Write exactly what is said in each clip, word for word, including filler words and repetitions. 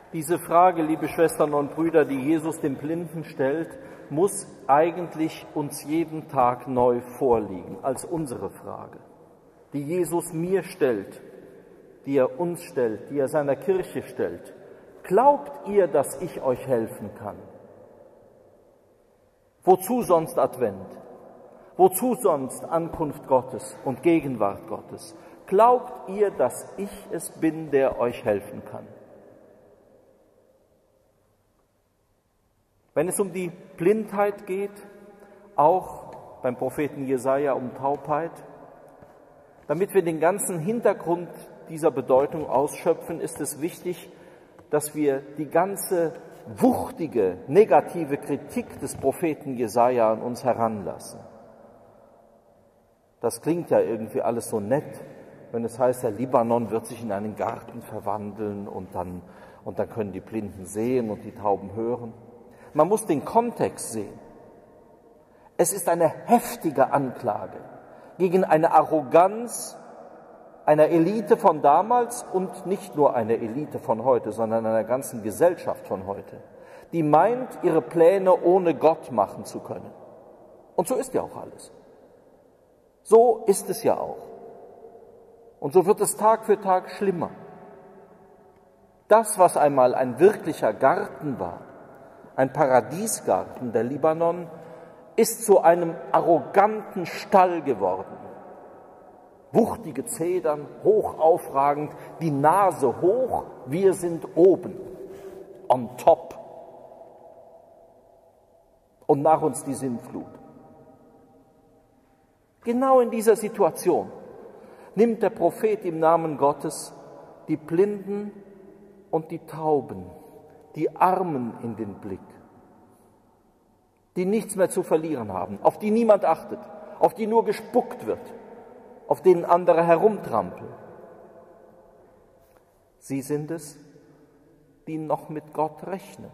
Diese Frage, liebe Schwestern und Brüder, die Jesus dem Blinden stellt, muss eigentlich uns jeden Tag neu vorliegen als unsere Frage, die Jesus mir stellt, die er uns stellt, die er seiner Kirche stellt. Glaubt ihr, dass ich euch helfen kann? Wozu sonst Advent? Wozu sonst Ankunft Gottes und Gegenwart Gottes? Glaubt ihr, dass ich es bin, der euch helfen kann? Wenn es um die Blindheit geht, auch beim Propheten Jesaja um Taubheit, damit wir den ganzen Hintergrund dieser Bedeutung ausschöpfen, ist es wichtig, dass wir die ganze wuchtige, negative Kritik des Propheten Jesaja an uns heranlassen. Das klingt ja irgendwie alles so nett, wenn es heißt, der Libanon wird sich in einen Garten verwandeln und dann, und dann können die Blinden sehen und die Tauben hören. Man muss den Kontext sehen. Es ist eine heftige Anklage gegen eine Arroganz einer Elite von damals und nicht nur einer Elite von heute, sondern einer ganzen Gesellschaft von heute, die meint, ihre Pläne ohne Gott machen zu können. Und so ist ja auch alles. So ist es ja auch. Und so wird es Tag für Tag schlimmer. Das, was einmal ein wirklicher Garten war, ein Paradiesgarten, der Libanon, ist zu einem arroganten Stall geworden. Wuchtige Zedern, hoch aufragend, die Nase hoch, wir sind oben, on top. Und nach uns die Sintflut. Genau in dieser Situation nimmt der Prophet im Namen Gottes die Blinden und die Tauben, die Armen in den Blick, die nichts mehr zu verlieren haben, auf die niemand achtet, auf die nur gespuckt wird, auf denen andere herumtrampeln. Sie sind es, die noch mit Gott rechnen.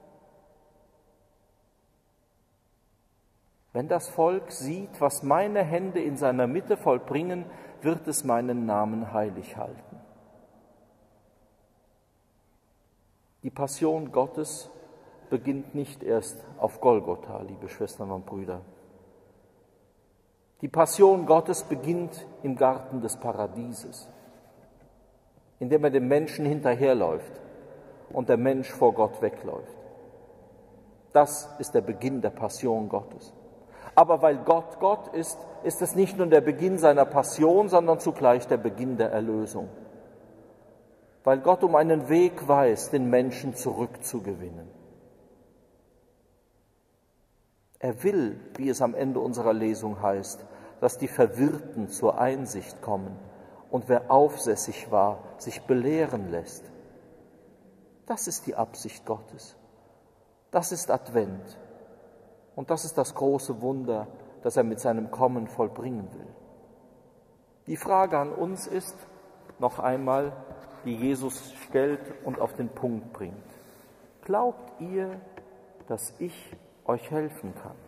Wenn das Volk sieht, was meine Hände in seiner Mitte vollbringen, wird es meinen Namen heilig halten. Die Passion Gottes beginnt nicht erst auf Golgotha, liebe Schwestern und Brüder. Die Passion Gottes beginnt im Garten des Paradieses, indem er dem Menschen hinterherläuft und der Mensch vor Gott wegläuft. Das ist der Beginn der Passion Gottes. Aber weil Gott Gott ist, ist es nicht nur der Beginn seiner Passion, sondern zugleich der Beginn der Erlösung. Weil Gott um einen Weg weiß, den Menschen zurückzugewinnen. Er will, wie es am Ende unserer Lesung heißt, dass die Verwirrten zur Einsicht kommen und wer aufsässig war, sich belehren lässt. Das ist die Absicht Gottes. Das ist Advent. Und das ist das große Wunder, das er mit seinem Kommen vollbringen will. Die Frage an uns ist, noch einmal, die Jesus stellt und auf den Punkt bringt. Glaubt ihr, dass ich euch helfen kann?